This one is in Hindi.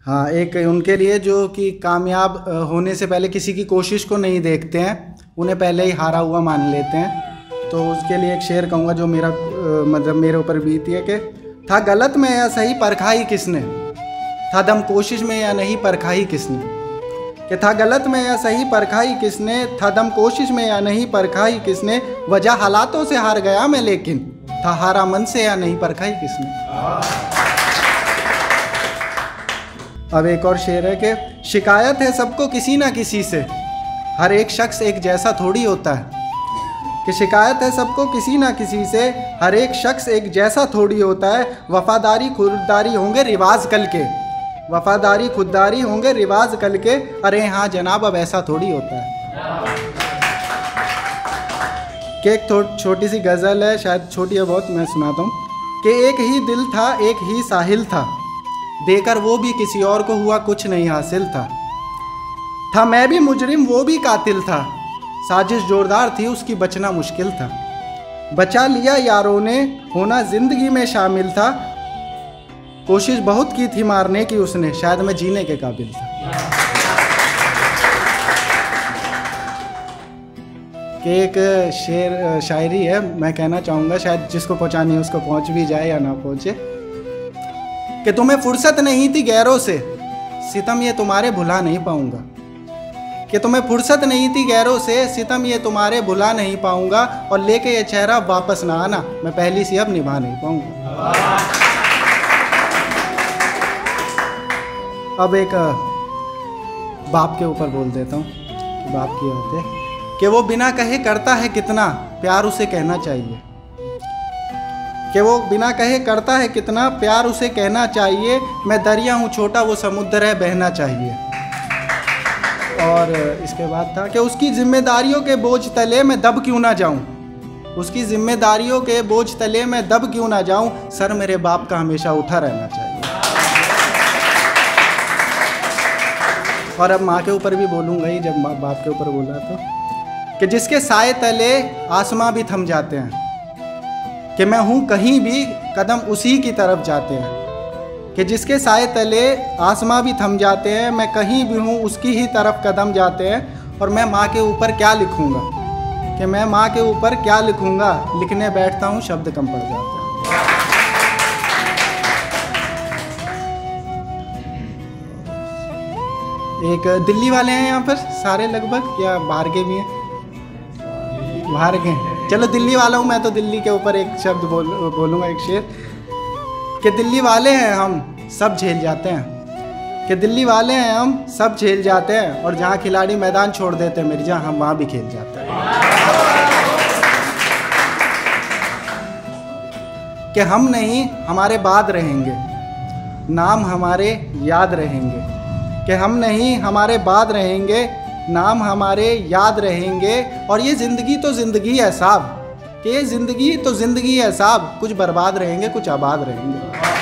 हाँ, एक उनके लिए जो कि कामयाब होने से पहले किसी की कोशिश को नहीं देखते हैं, उन्हें पहले ही हारा हुआ मान लेते हैं। तो उसके लिए एक शेर कहूँगा जो मेरा मतलब मेरे ऊपर बीती है कि था गलत में या सही परखा ही किसने, था दम कोशिश में या नहीं परखा ही किसने, कि था गलत में या सही परखा ही किसने, था दम कोशिश में या नहीं परखा ही किसने, वजह हालातों से हार गया मैं लेकिन था हारा मन से या नहीं परखा ही किसने। अब एक और शेर है कि शिकायत है सबको किसी ना किसी से, हर एक शख्स एक जैसा थोड़ी होता है, कि शिकायत है सबको किसी ना किसी से, हर एक शख्स एक जैसा थोड़ी होता है, वफादारी खुददारी होंगे रिवाज कल के, वफादारी खुददारी होंगे रिवाज कल के, अरे हाँ जनाब अब ऐसा थोड़ी होता है। कि एक छोटी सी गज़ल है, शायद छोटी है बहुत, मैं सुनाता हूँ कि एक ही दिल था एक ही साहिल था, देकर वो भी किसी और को हुआ कुछ नहीं हासिल था मैं भी मुजरिम वो भी कातिल था, साजिश जोरदार थी उसकी बचना मुश्किल था, बचा लिया यारों ने होना जिंदगी में शामिल था, कोशिश बहुत की थी मारने की उसने शायद मैं जीने के काबिल था। कि एक शेर शायरी है, मैं कहना चाहूँगा शायद जिसको पहुँचानी है उसको पहुँच भी जाए या ना पहुँचे, कि तुम्हें फुर्सत नहीं थी गैरों से सितम ये तुम्हारे भुला नहीं पाऊंगा, कि तुम्हें फुर्सत नहीं थी गैरों से सितम ये तुम्हारे भुला नहीं पाऊंगा, और लेके ये चेहरा वापस ना आना मैं पहली सी अब निभा नहीं पाऊंगा। अब एक बाप के ऊपर बोल देता हूँ, बाप की बात है कि वो बिना कहे करता है कितना प्यार उसे कहना चाहिए, कि वो बिना कहे करता है कितना प्यार उसे कहना चाहिए, मैं दरिया हूँ छोटा वो समुद्र है बहना चाहिए। और इसके बाद था कि उसकी जिम्मेदारियों के बोझ तले मैं दब क्यों ना जाऊँ, उसकी जिम्मेदारियों के बोझ तले मैं दब क्यों ना जाऊँ, सर मेरे बाप का हमेशा उठा रहना चाहिए। और अब माँ के ऊपर भी बोलूँगा ही, जब बाप के ऊपर बोला तो कि जिसके साए तले आसमां भी थम जाते हैं, कि मैं हूँ कहीं भी कदम उसी की तरफ जाते हैं, कि जिसके साए तले आसमां भी थम जाते हैं, मैं कहीं भी हूँ उसकी ही तरफ कदम जाते हैं। और मैं माँ के ऊपर क्या लिखूँगा, कि मैं माँ के ऊपर क्या लिखूँगा, लिखने बैठता हूँ शब्द कम पड़ जाते हैं। एक दिल्ली वाले हैं यहाँ पर सारे लगभग, या बाहर के भी हैं? बाहर के हैं, चलो दिल्ली वाला हूँ मैं तो दिल्ली के ऊपर एक शब्द बोलूँगा, एक शेर, कि दिल्ली वाले हैं हम सब झेल जाते हैं, कि दिल्ली वाले हैं हम सब झेल जाते हैं, और जहाँ खिलाड़ी मैदान छोड़ देते हैं मिर्जा हम वहाँ भी खेल जाते हैं। कि हम नहीं हमारे बाद रहेंगे, नाम हमारे याद रहेंगे, कि हम नहीं हमारे बाद रहेंगे, नाम हमारे याद रहेंगे, और ये ज़िंदगी तो ज़िंदगी है साहब, कि ये ज़िंदगी तो ज़िंदगी है साहब, कुछ बर्बाद रहेंगे कुछ आबाद रहेंगे।